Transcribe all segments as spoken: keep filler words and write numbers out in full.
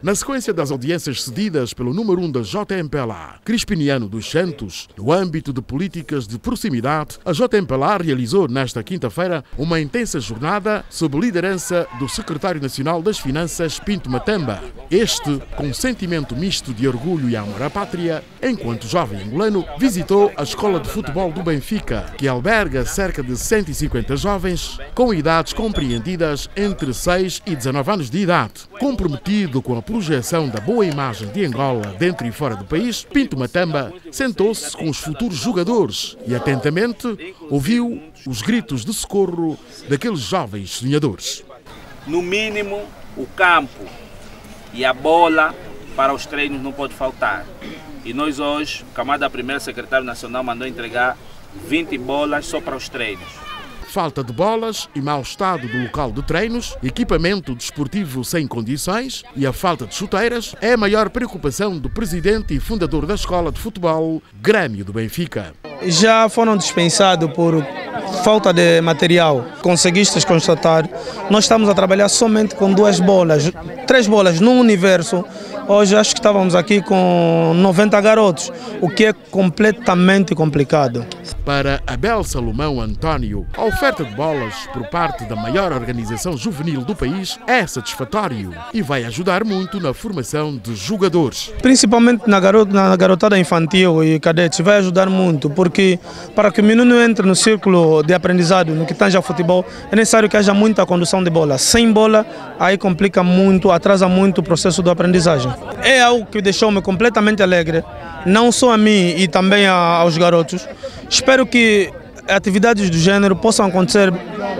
Na sequência das audiências cedidas pelo número um da J M P L A, Crispiniano dos Santos, no âmbito de políticas de proximidade, a J M P L A realizou nesta quinta-feira uma intensa jornada sob liderança do secretário nacional das Finanças, Pinto Matamba. Este, com um sentimento misto de orgulho e amor à pátria, enquanto jovem angolano, visitou a Escola de Futebol do Benfica, que alberga cerca de cento e cinquenta jovens com idades compreendidas entre seis e dezanove anos de idade. Comprometido com a projeção da boa imagem de Angola dentro e fora do país, Pinto Matamba sentou-se com os futuros jogadores e atentamente ouviu os gritos de socorro daqueles jovens sonhadores. No mínimo, o campo e a bola para os treinos não pode faltar. E nós hoje, o camarada primeiro secretário nacional mandou entregar vinte bolas só para os treinos. Falta de bolas e mau estado do local de treinos, equipamento desportivo sem condições e a falta de chuteiras é a maior preocupação do presidente e fundador da Escola de Futebol, Grêmio do Benfica. Já foram dispensados por falta de material. Conseguiste constatar, nós estamos a trabalhar somente com duas bolas, três bolas no universo. Hoje acho que estávamos aqui com noventa garotos, o que é completamente complicado. Para Abel Salomão António, a oferta de bolas por parte da maior organização juvenil do país é satisfatório e vai ajudar muito na formação de jogadores. Principalmente na, garota, na garotada infantil e cadetes, vai ajudar muito, porque para que o menino entre no círculo de aprendizado, no que tange ao futebol, é necessário que haja muita condução de bola. Sem bola, aí complica muito, atrasa muito o processo de aprendizagem. É algo que deixou-me completamente alegre, não só a mim e também aos garotos. Espero que atividades do gênero possam acontecer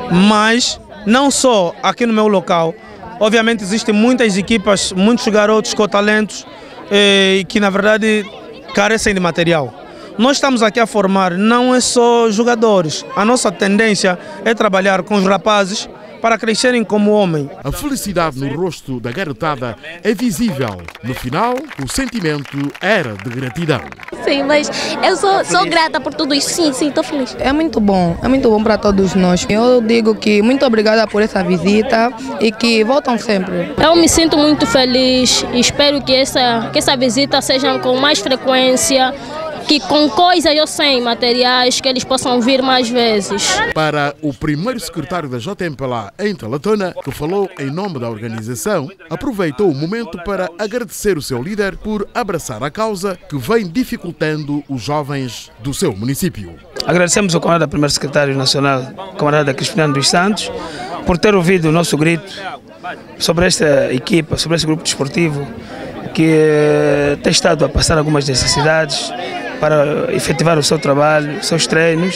mais, não só aqui no meu local. Obviamente existem muitas equipas, muitos garotos com talentos eh, que na verdade carecem de material. Nós estamos aqui a formar, não é só jogadores. A nossa tendência é trabalhar com os rapazes para crescerem como homem. A felicidade no rosto da garotada é visível. No final, o sentimento era de gratidão. Sim, mas eu sou, sou grata por tudo isso. Sim, sim, estou feliz. É muito bom, é muito bom para todos nós. Eu digo que muito obrigada por essa visita e que voltam sempre. Eu me sinto muito feliz e espero que essa, que essa visita seja com mais frequência, que com coisas eu sei, materiais, que eles possam vir mais vezes. Para o primeiro secretário da J M P L A em Talatona, que falou em nome da organização, aproveitou o momento para agradecer o seu líder por abraçar a causa que vem dificultando os jovens do seu município. Agradecemos ao camarada primeiro secretário nacional, camarada Crispiniano dos Santos, por ter ouvido o nosso grito sobre esta equipa, sobre este grupo desportivo, que tem estado a passar algumas necessidades para efetivar o seu trabalho, os seus treinos,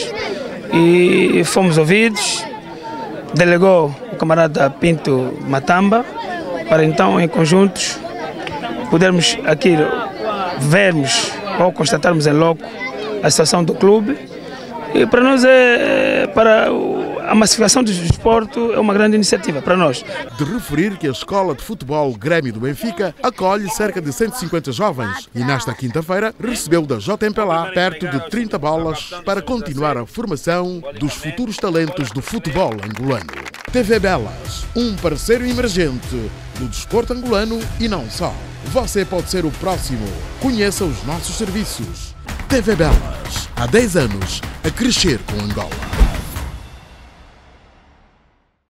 e fomos ouvidos. Delegou o camarada Pinto Matamba para então, em conjuntos, podermos aqui vermos ou constatarmos em loco a situação do clube. E para nós, é, para a massificação do desporto, é uma grande iniciativa para nós. De referir que a Escola de Futebol Grêmio do Benfica acolhe cerca de cento e cinquenta jovens e nesta quinta-feira recebeu da J M P L A perto de trinta bolas para continuar a formação dos futuros talentos do futebol angolano. T V Belas, um parceiro emergente do desporto angolano e não só. Você pode ser o próximo. Conheça os nossos serviços. T V Belas, há dez anos a crescer com Angola.